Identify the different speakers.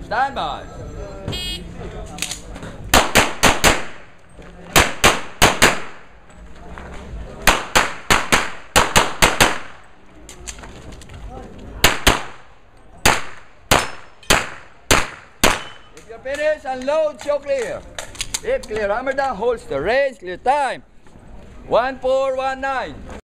Speaker 1: Stand by. If you're finished, unload, show clear. If clear, hammer down, holster, raise, clear time. 1419.